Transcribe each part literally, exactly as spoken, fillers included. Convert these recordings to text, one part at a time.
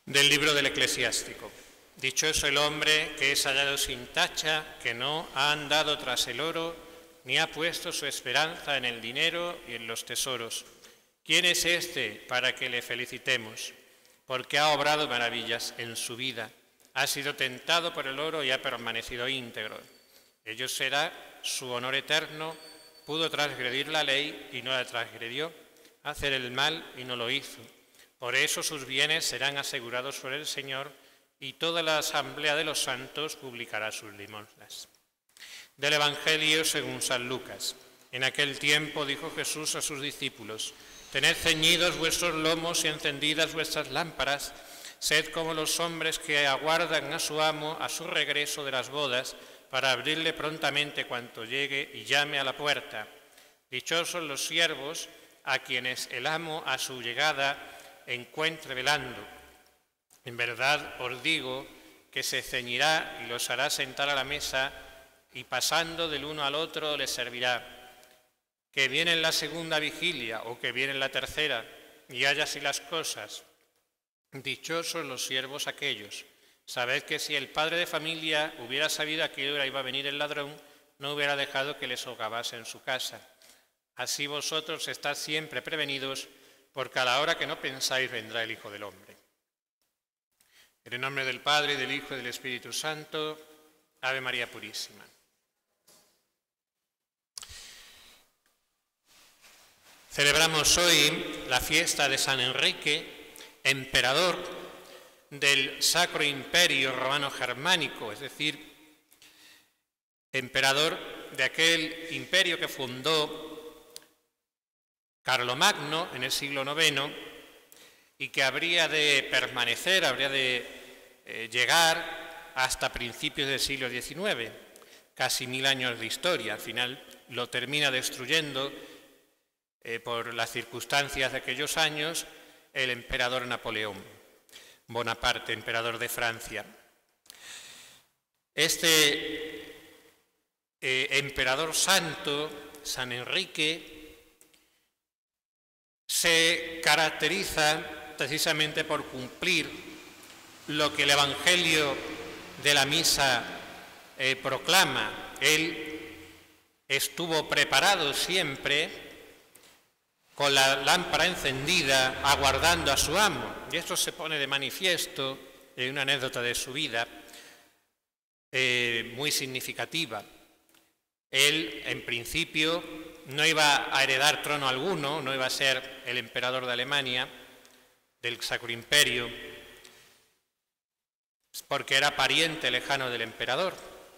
Del libro del Eclesiástico. Dichoso el hombre que es hallado sin tacha, que no ha andado tras el oro, ni ha puesto su esperanza en el dinero y en los tesoros. ¿Quién es este para que le felicitemos? Porque ha obrado maravillas en su vida. Ha sido tentado por el oro y ha permanecido íntegro. Ello será su honor eterno. Pudo transgredir la ley y no la transgredió, hacer el mal y no lo hizo. Por eso sus bienes serán asegurados por el Señor, y toda la asamblea de los santos publicará sus limosnas. Del Evangelio según San Lucas. En aquel tiempo dijo Jesús a sus discípulos: Tened ceñidos vuestros lomos y encendidas vuestras lámparas. Sed como los hombres que aguardan a su amo a su regreso de las bodas, para abrirle prontamente cuanto llegue y llame a la puerta. Dichosos los siervos a quienes el amo a su llegada encuentre velando. En verdad os digo que se ceñirá y los hará sentar a la mesa, y pasando del uno al otro les servirá. Que viene en la segunda vigilia o que viene en la tercera, y haya así las cosas. Dichosos los siervos aquellos. Sabed que si el padre de familia hubiera sabido a qué hora iba a venir el ladrón, no hubiera dejado que les hogabase en su casa. Así vosotros estad siempre prevenidos, porque a la hora que no pensáis vendrá el Hijo del Hombre. En el nombre del Padre, y del Hijo y del Espíritu Santo. Ave María Purísima. Celebramos hoy la fiesta de San Enrique, emperador del Sacro Imperio Romano Germánico, es decir, emperador de aquel imperio que fundó Carlomagno en el siglo noveno y que habría de permanecer, habría de eh, llegar hasta principios del siglo diecinueve, casi mil años de historia. Al final lo termina destruyendo eh, por las circunstancias de aquellos años el emperador Napoleón Bonaparte, emperador de Francia. Este eh, emperador santo, San Enrique, se caracteriza precisamente por cumplir lo que el Evangelio de la Misa eh, proclama. Él estuvo preparado siempre con la lámpara encendida, aguardando a su amo. Y esto se pone de manifiesto en una anécdota de su vida eh, muy significativa. Él, en principio, no iba a heredar trono alguno, no iba a ser el emperador de Alemania, del Sacro Imperio, porque era pariente lejano del emperador.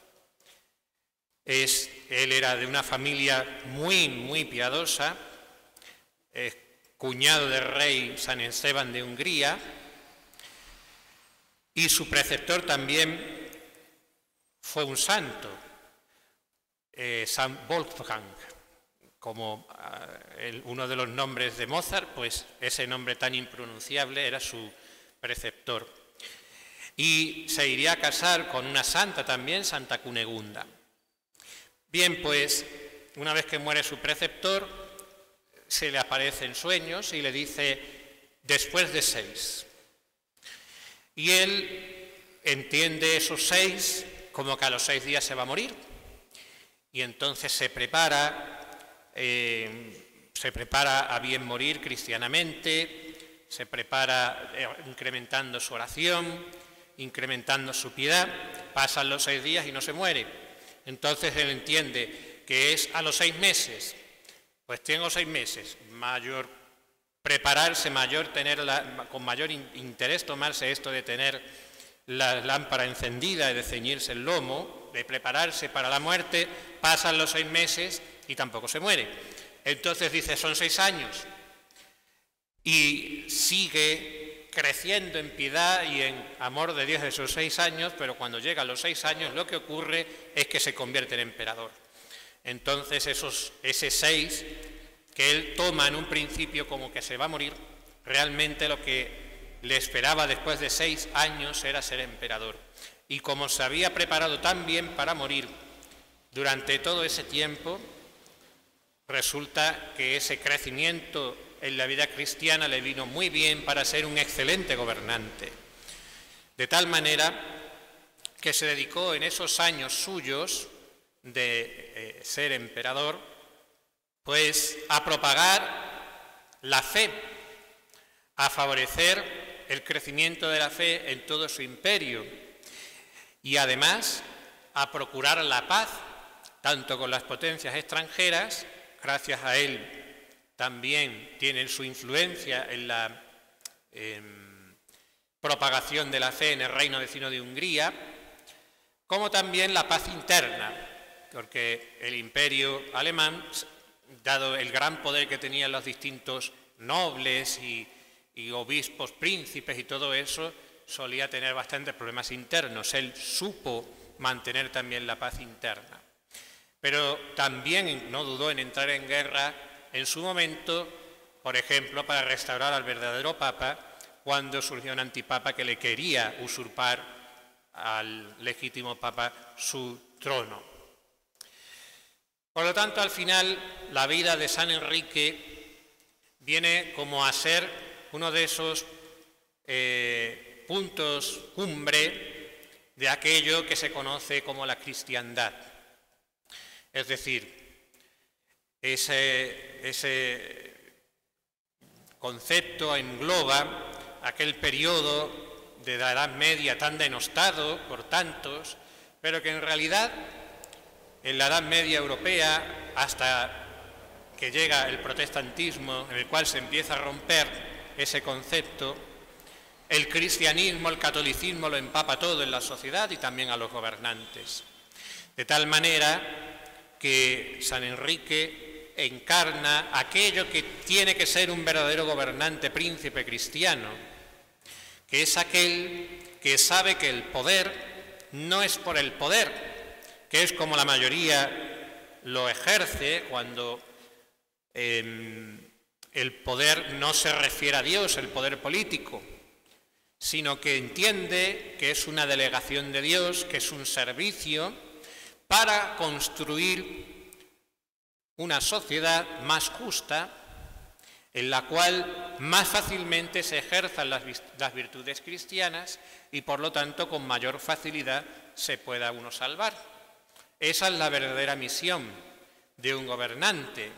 Es, él era de una familia muy, muy piadosa, eh, cuñado del rey San Esteban de Hungría, y su preceptor también fue un santo, eh, San Wolfgang. Como uh, el, uno de los nombres de Mozart, pues ese nombre tan impronunciable era su preceptor. Y se iría a casar con una santa también, Santa Cunegunda. Bien, pues una vez que muere su preceptor, se le aparece en sueños y le dice: después de seis. Y él entiende esos seis como que a los seis días se va a morir. Y entonces se prepara... Eh, se prepara a bien morir cristianamente, se prepara eh, incrementando su oración, incrementando su piedad. Pasan los seis días y no se muere. Entonces él entiende que es a los seis meses. Pues tengo seis meses, mayor prepararse, mayor tener la, con mayor in, interés tomarse esto de tener la lámpara encendida y de ceñirse el lomo, de prepararse para la muerte. Pasan los seis meses y tampoco se muere. Entonces dice, son seis años. Y sigue creciendo en piedad y en amor de Dios esos seis años, pero cuando llega a los seis años lo que ocurre es que se convierte en emperador. Entonces esos, ese seis que él toma en un principio como que se va a morir, realmente lo que le esperaba después de seis años era ser emperador. Y como se había preparado tan bien para morir durante todo ese tiempo, resulta que ese crecimiento en la vida cristiana le vino muy bien para ser un excelente gobernante. de tal manera que se dedicó en esos años suyos de eh, ser emperador, pues a propagar la fe, a favorecer el crecimiento de la fe en todo su imperio y además a procurar la paz, tanto con las potencias extranjeras, gracias a él también tienen su influencia en la eh, propagación de la fe en el reino vecino de Hungría, como también la paz interna, porque el imperio alemán, dado el gran poder que tenían los distintos nobles y, y obispos, príncipes y todo eso, solía tener bastantes problemas internos. Él supo mantener también la paz interna. Pero también no dudó en entrar en guerra en su momento, por ejemplo, para restaurar al verdadero Papa, cuando surgió un antipapa que le quería usurpar al legítimo Papa su trono. Por lo tanto, al final, la vida de San Enrique viene como a ser uno de esos eh, puntos cumbre de aquello que se conoce como la cristiandad. Es decir, ese, ese concepto engloba aquel periodo de la Edad Media tan denostado por tantos, pero que en realidad en la Edad Media europea, hasta que llega el protestantismo, en el cual se empieza a romper ese concepto, el cristianismo, el catolicismo lo empapa todo en la sociedad y también a los gobernantes. De tal manera que San Enrique encarna aquello que tiene que ser un verdadero gobernante, príncipe cristiano, que es aquel que sabe que el poder no es por el poder, que es como la mayoría lo ejerce cuando eh, el poder no se refiere a Dios, el poder político, sino que entiende que es una delegación de Dios, que es un servicio para construir una sociedad más justa, en la cual más fácilmente se ejerzan las, las virtudes cristianas y por lo tanto con mayor facilidad se pueda uno salvar. Esa es la verdadera misión de un gobernante.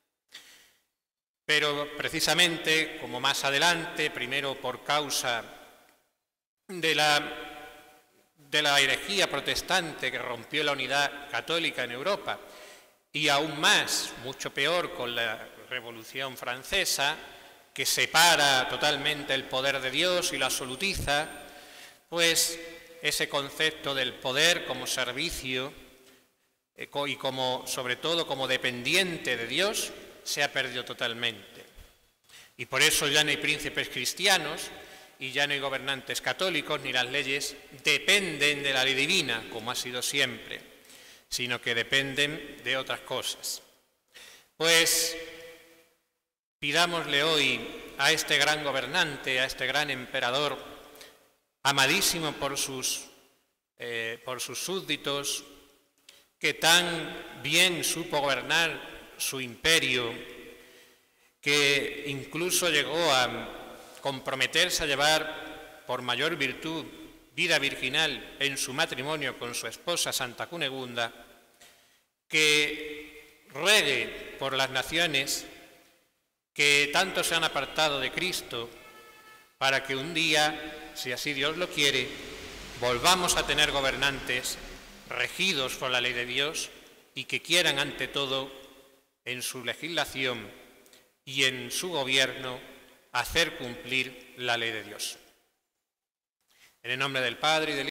Pero precisamente, como más adelante, primero por causa de la, de la herejía protestante que rompió la unidad católica en Europa, y aún más, mucho peor, con la Revolución Francesa, que separa totalmente el poder de Dios y lo absolutiza, pues ese concepto del poder como servicio eh, y como, sobre todo como dependiente de Dios se ha perdido totalmente. Y por eso ya no hay príncipes cristianos y ya no hay gobernantes católicos, ni las leyes dependen de la ley divina, como ha sido siempre, sino que dependen de otras cosas. Pues pidámosle hoy a este gran gobernante, a este gran emperador, amadísimo por sus, eh, por sus súbditos, que tan bien supo gobernar su imperio, que incluso llegó a comprometerse a llevar por mayor virtud vida virginal en su matrimonio con su esposa Santa Cunegunda, que ruegue por las naciones que tanto se han apartado de Cristo, para que un día, si así Dios lo quiere, volvamos a tener gobernantes regidos por la ley de Dios y que quieran ante todo en su legislación y en su gobierno hacer cumplir la ley de Dios. En el nombre del Padre y del